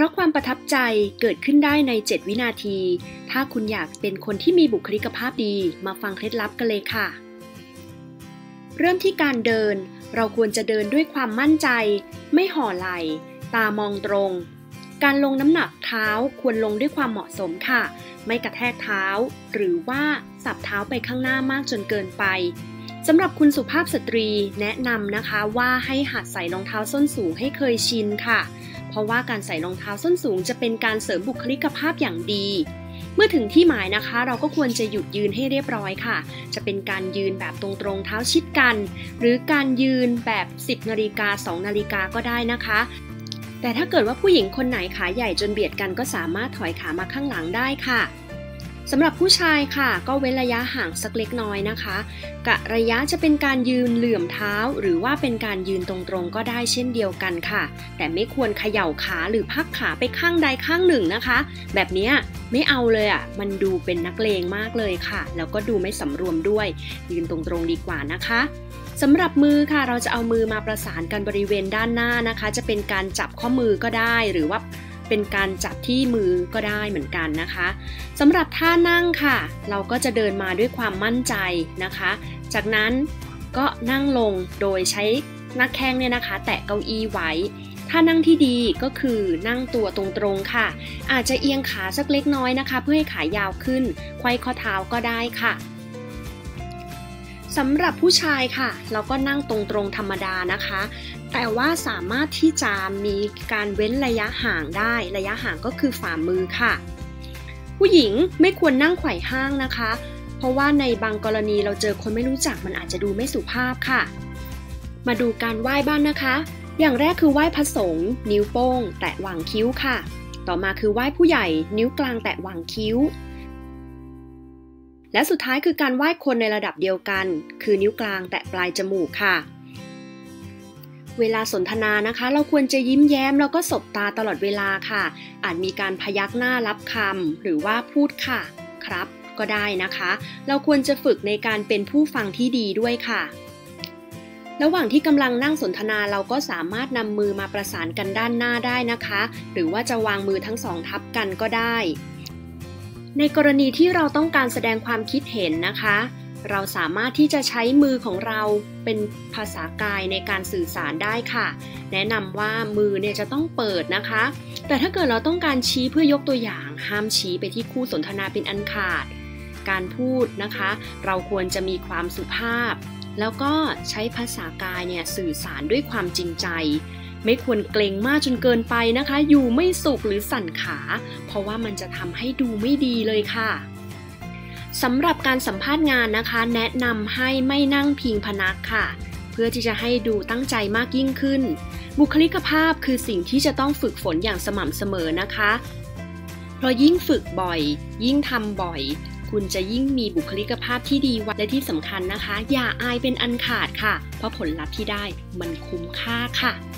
ราะความประทับใจเกิดขึ้นได้ใน7วินาทีถ้าคุณอยากเป็นคนที่มีบุคลิกภาพดีมาฟังเคล็ดลับกันเลยค่ะเริ่มที่การเดินเราควรจะเดินด้วยความมั่นใจไม่ห่อไหล่ตามองตรงการลงน้ำหนักเท้าควรลงด้วยความเหมาะสมค่ะไม่กระแทกเท้าหรือว่าสับเท้าไปข้างหน้ามากจนเกินไปสำหรับคุณสุภาพสตรีแนะนำนะคะว่าให้หัดใส่รองเท้าส้นสูงให้เคยชินค่ะเพราะว่าการใส่รองเท้าส้นสูงจะเป็นการเสริมบุคลิกภาพอย่างดีเมื่อถึงที่หมายนะคะเราก็ควรจะหยุดยืนให้เรียบร้อยค่ะจะเป็นการยืนแบบตรงๆเท้าชิดกันหรือการยืนแบบ10 นาฬิกา 2 นาฬิกาก็ได้นะคะแต่ถ้าเกิดว่าผู้หญิงคนไหนขาใหญ่จนเบียดกันก็สามารถถอยขามาข้างหลังได้ค่ะสำหรับผู้ชายค่ะก็เว้นระยะห่างสักเล็กน้อยนะคะกะระยะจะเป็นการยืนเหลื่อมเท้าหรือว่าเป็นการยืนตรงๆก็ได้เช่นเดียวกันค่ะแต่ไม่ควรเขย่าขาหรือพักขาไปข้างใดข้างหนึ่งนะคะแบบนี้ไม่เอาเลยมันดูเป็นนักเลงมากเลยค่ะแล้วก็ดูไม่สำรวมด้วยยืนตรงๆดีกว่านะคะสำหรับมือค่ะเราจะเอามือมาประสานกันบริเวณด้านหน้านะคะจะเป็นการจับข้อมือก็ได้หรือว่าเป็นการจับที่มือก็ได้เหมือนกันนะคะสำหรับท่านั่งค่ะเราก็จะเดินมาด้วยความมั่นใจนะคะจากนั้นก็นั่งลงโดยใช้หน้าแข้งเนี่ยนะคะแตะเก้าอี้ไว้ท่านั่งที่ดีก็คือนั่งตัวตรงๆค่ะอาจจะเอียงขาสักเล็กน้อยนะคะเพื่อให้ขายาวขึ้นไขว้ข้อเท้าก็ได้ค่ะสำหรับผู้ชายค่ะเราก็นั่งตรงๆธรรมดานะคะแต่ว่าสามารถที่จะมีการเว้นระยะห่างได้ระยะห่างก็คือฝ่ามือค่ะผู้หญิงไม่ควรนั่งไขว่ห้างนะคะเพราะว่าในบางกรณีเราเจอคนไม่รู้จักมันอาจจะดูไม่สุภาพค่ะมาดูการไหว้บ้างนะคะอย่างแรกคือไหว้พระสงฆ์นิ้วโป้งแตะหว่างคิ้วค่ะต่อมาคือไหว้ผู้ใหญ่นิ้วกลางแตะหว่างคิ้วและสุดท้ายคือการไหว้คนในระดับเดียวกันคือนิ้วกลางแตะปลายจมูกค่ะเวลาสนทนานะคะเราควรจะยิ้มแย้มแล้วก็สบตาตลอดเวลาค่ะอาจมีการพยักหน้ารับคำหรือว่าพูดค่ะครับก็ได้นะคะเราควรจะฝึกในการเป็นผู้ฟังที่ดีด้วยค่ะระหว่างที่กำลังนั่งสนทนาเราก็สามารถนำมือมาประสานกันด้านหน้าได้นะคะหรือว่าจะวางมือทั้งสองทับกันก็ได้ในกรณีที่เราต้องการแสดงความคิดเห็นนะคะเราสามารถที่จะใช้มือของเราเป็นภาษากายในการสื่อสารได้ค่ะแนะนำว่ามือเนี่ยจะต้องเปิดนะคะแต่ถ้าเกิดเราต้องการชี้เพื่อยกตัวอย่างห้ามชี้ไปที่คู่สนทนาเป็นอันขาดการพูดนะคะเราควรจะมีความสุภาพแล้วก็ใช้ภาษากายเนี่ยสื่อสารด้วยความจริงใจไม่ควรเกรงมากจนเกินไปนะคะอยู่ไม่สุขหรือสั่นขาเพราะว่ามันจะทำให้ดูไม่ดีเลยค่ะสำหรับการสัมภาษณ์งานนะคะแนะนำให้ไม่นั่งพิงพนักค่ะเพื่อที่จะให้ดูตั้งใจมากยิ่งขึ้นบุคลิกภาพคือสิ่งที่จะต้องฝึกฝนอย่างสม่ำเสมอนะคะเพราะยิ่งฝึกบ่อยยิ่งทำบ่อยคุณจะยิ่งมีบุคลิกภาพที่ดีและที่สำคัญนะคะอย่าอายเป็นอันขาดค่ะเพราะผลลัพธ์ที่ได้มันคุ้มค่าค่ะ